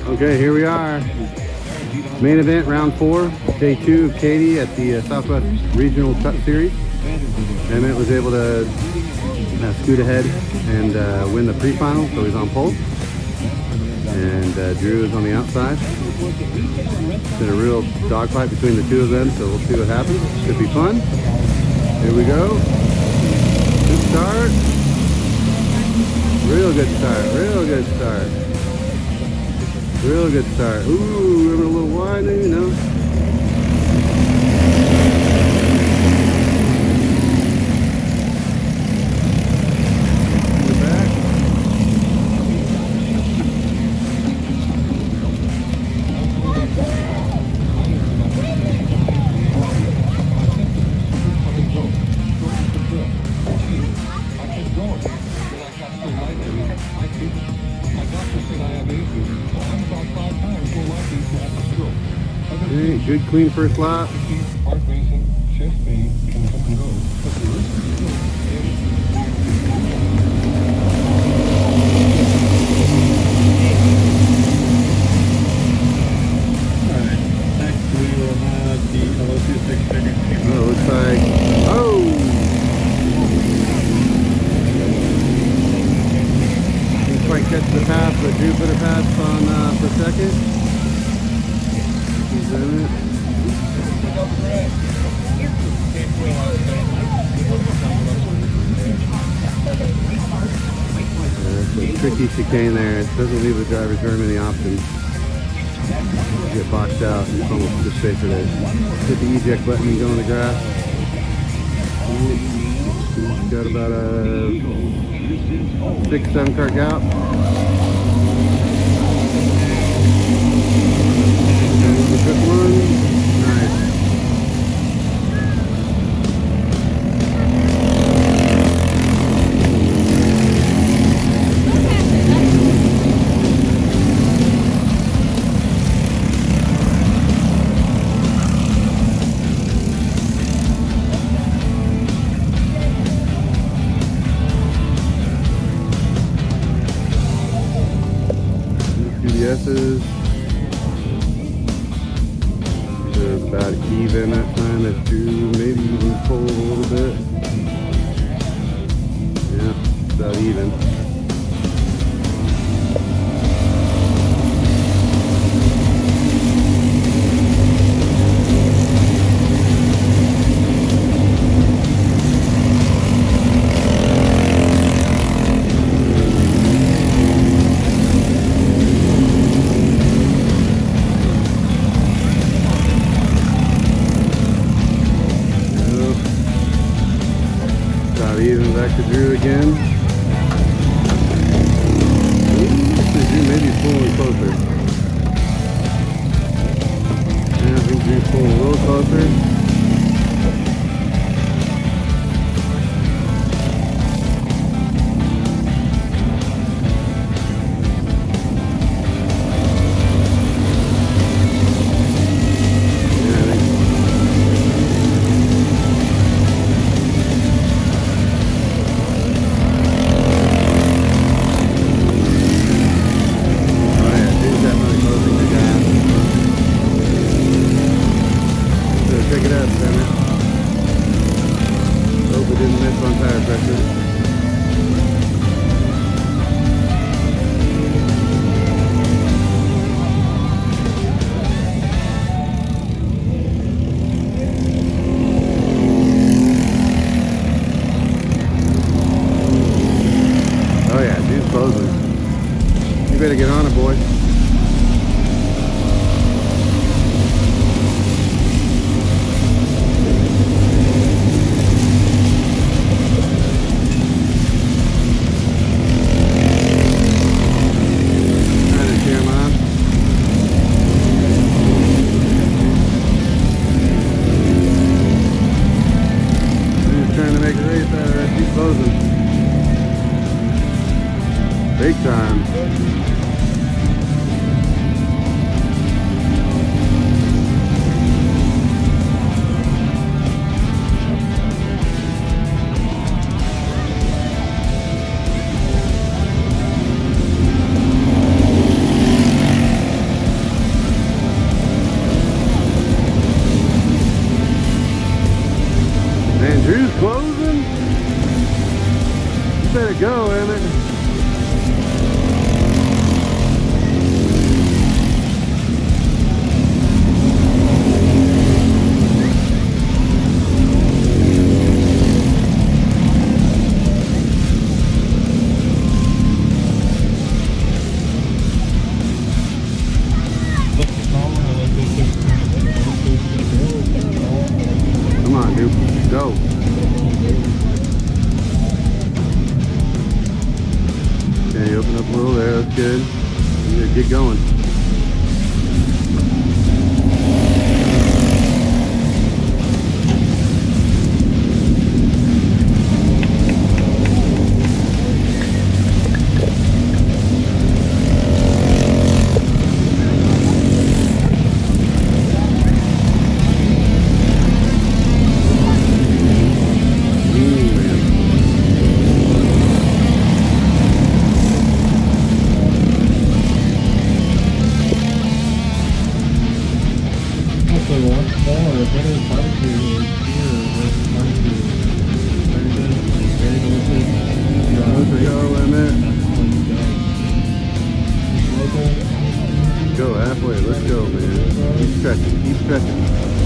Okay, here we are. Main event, round 4, day 2 of Katy at the Southwest Regional Cup Series. Emmett was able to scoot ahead and win the pre-final, so he's on pole. And Drew is on the outside. It's been a real dogfight between the two of them, so we'll see what happens. Should be fun. Here we go. Good start. Real good start. Real good start. Real good start. Ooh, we're a little winding, you know. In the back. Okay, good clean first lap. Oh, looks like, oh! Didn't quite catch the pass, but Drew put a pass on for second. He's in it. It's a tricky chicane there. It doesn't leave the drivers very many options. You get boxed out, and it's almost just safer to hit the eject button and go in the grass. Got about a 6-7 car gap. Good one. Nice. GDS's. They're about even that time. That Drew maybe even pull a little bit. Yeah, about even. Even back to Drew again. Drew maybe pulling closer. Yeah, I think Drew's pulling a little closer. Pick it up, Emmett. Hope it didn't miss on tire pressure. Oh yeah, dude's closing. You better get on it, boy. Big time. get going. Go halfway, let's go, man. Keep stretching, keep stretching.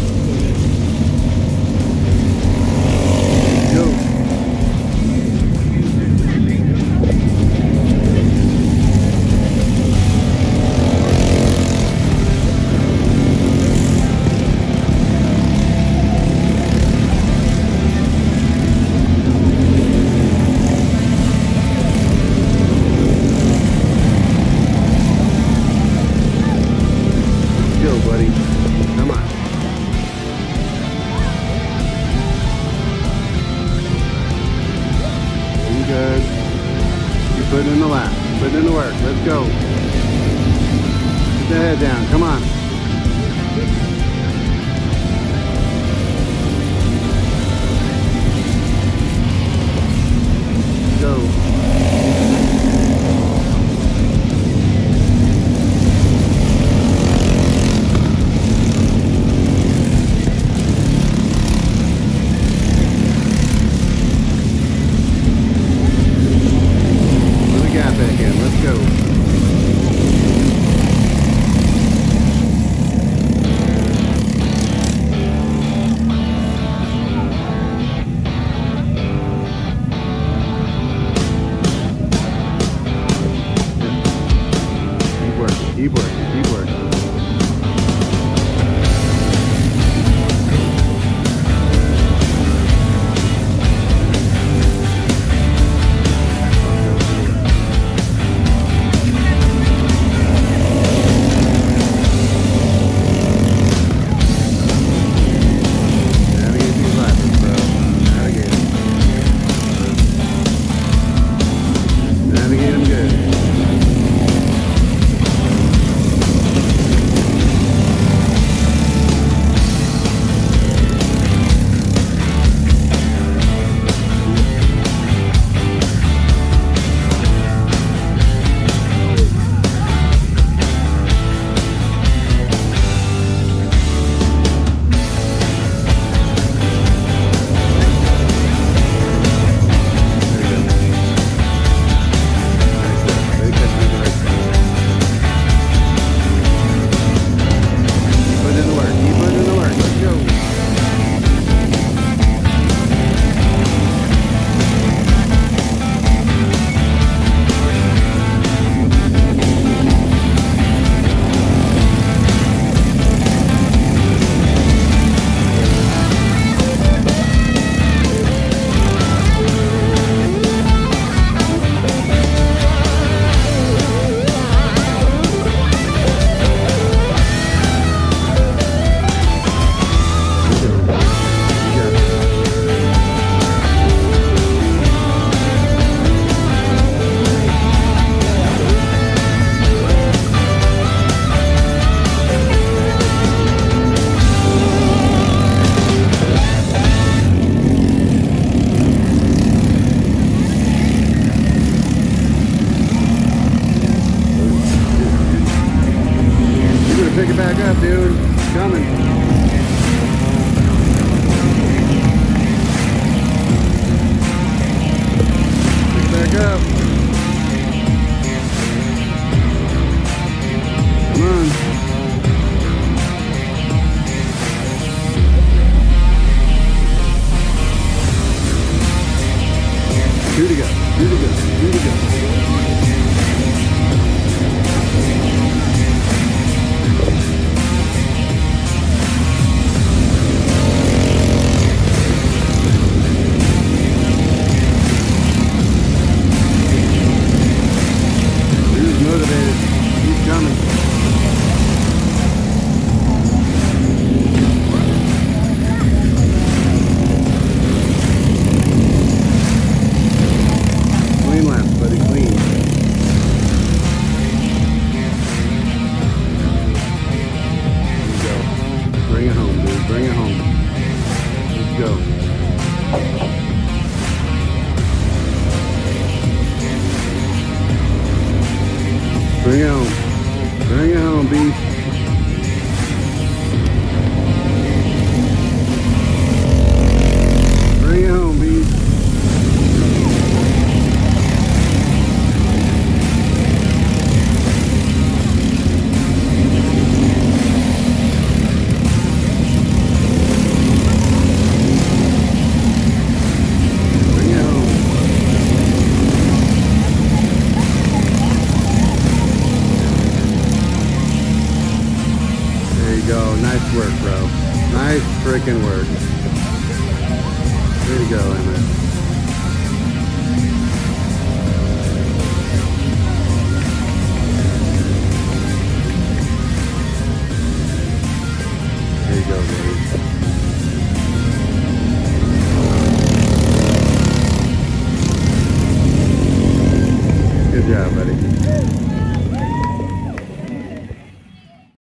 Go. Buddy, come on. You good? You're putting in the lap, putting in the work. Let's go. Put the head down. Come on. Go. Let's go. Keep working, keep working, keep working. Navigate them good. Pick it back up, dude. It's coming. Pick it back up. Come on. 2 to go. 2 to go. 2 to go. Bring it home, beast. Bring it home, beast. Bring it home. There you go. Nice work, bro. Nice freaking work. There you go, Emmett. There you go, buddy. Good job, buddy.